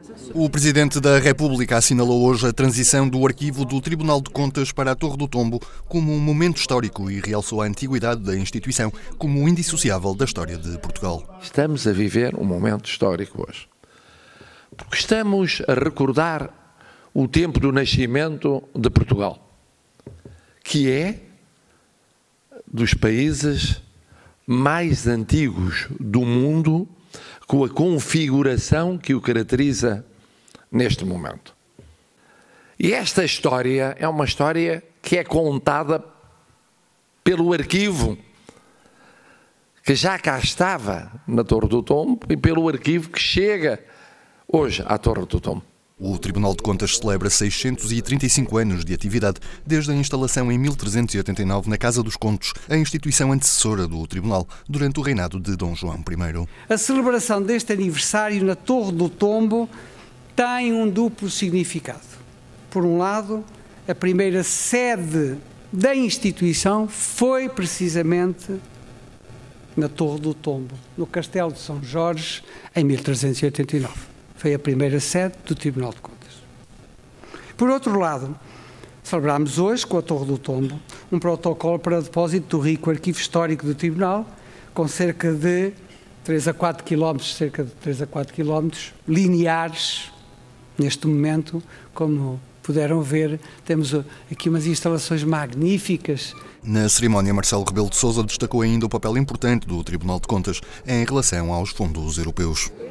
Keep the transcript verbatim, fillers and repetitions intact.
O Presidente da República assinalou hoje a transição do arquivo do Tribunal de Contas para a Torre do Tombo como um momento histórico e realçou a antiguidade da instituição como indissociável da história de Portugal. Estamos a viver um momento histórico hoje, porque estamos a recordar o tempo do nascimento de Portugal, que é dos países mais antigos do mundo, com a configuração que o caracteriza neste momento. E esta história é uma história que é contada pelo arquivo, que já cá estava na Torre do Tombo, e pelo arquivo que chega hoje à Torre do Tombo. O Tribunal de Contas celebra seiscentos e trinta e cinco anos de atividade, desde a instalação em mil trezentos e oitenta e nove na Casa dos Contos, a instituição antecessora do Tribunal, durante o reinado de Dom João primeiro. A celebração deste aniversário na Torre do Tombo tem um duplo significado. Por um lado, a primeira sede da instituição foi precisamente na Torre do Tombo, no Castelo de São Jorge, em mil trezentos e oitenta e nove. Foi a primeira sede do Tribunal de Contas. Por outro lado, celebramos hoje, com a Torre do Tombo, um protocolo para depósito do rico arquivo histórico do Tribunal, com cerca de três a quatro quilómetros, cerca de três a quatro quilómetros lineares. Neste momento, como puderam ver, temos aqui umas instalações magníficas. Na cerimónia, Marcelo Rebelo de Sousa destacou ainda o papel importante do Tribunal de Contas em relação aos fundos europeus.